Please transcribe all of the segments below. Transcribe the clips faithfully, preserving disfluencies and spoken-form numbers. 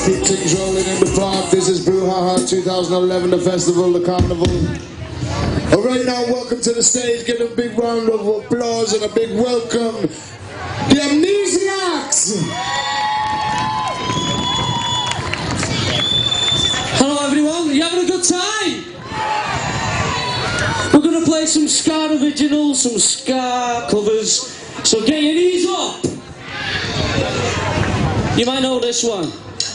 Keep things rolling in the park. This is Brouhaha twenty eleven, the festival, the carnival. All right, now welcome to the stage. Give a big round of applause and a big welcome, the Amnesiacs. Hello everyone, are you having a good time? We're going to play some ska originals, some ska covers, so get your knees up. You might know this one.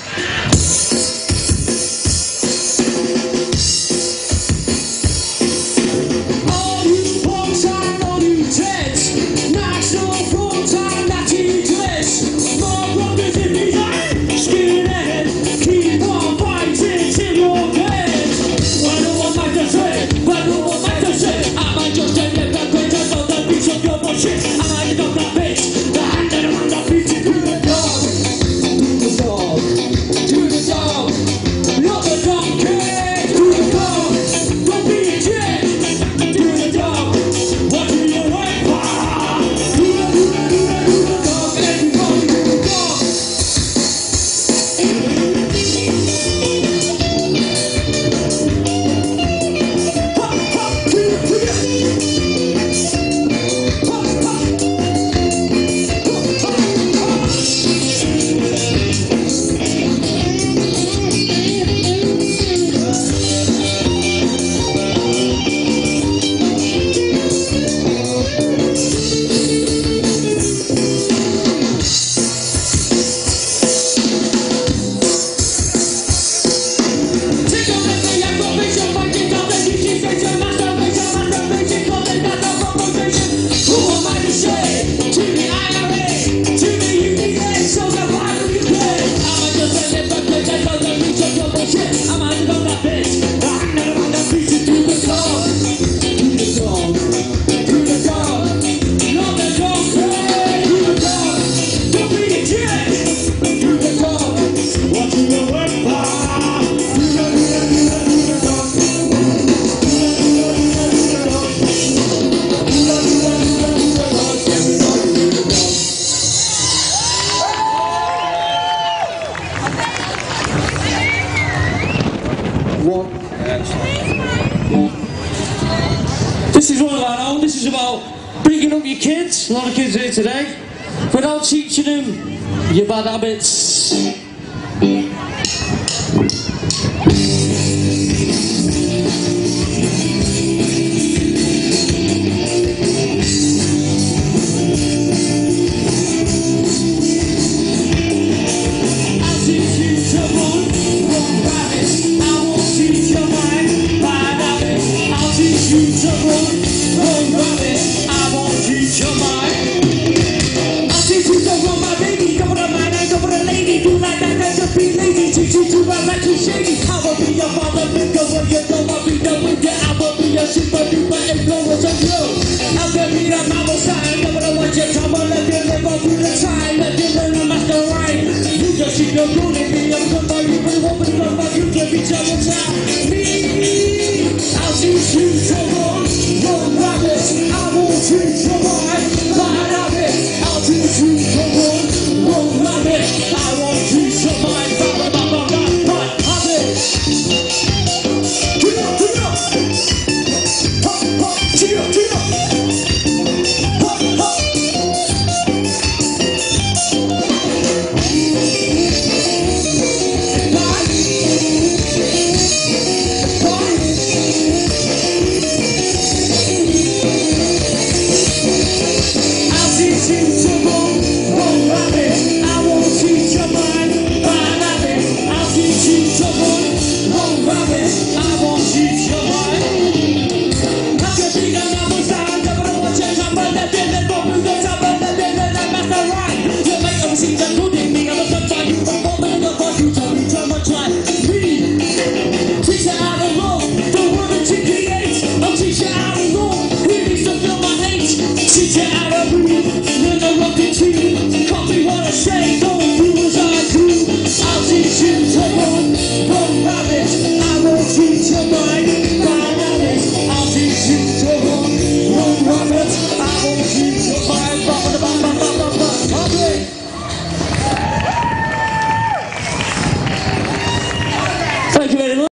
All you punks and all you tits, national front and natty dress, more brothers in the eye, skinhead, keep on fighting till you're dead. Well, no one might have said, well, no one might have said, I might just end up that great and all the beats of your bullshit. I might have that bitch, the hand that I'm on the beat to do the dog. Do the dog, do the dog, not the donkey, do the dog, don't be a jet, do the dog, what do you like, do the, do the, do the, do the dog, everybody do the dog. Ha, ha, do the, do the. Ha, ha. This is one of our own. This is about bringing up your kids. A lot of kids here today, without teaching them your bad habits.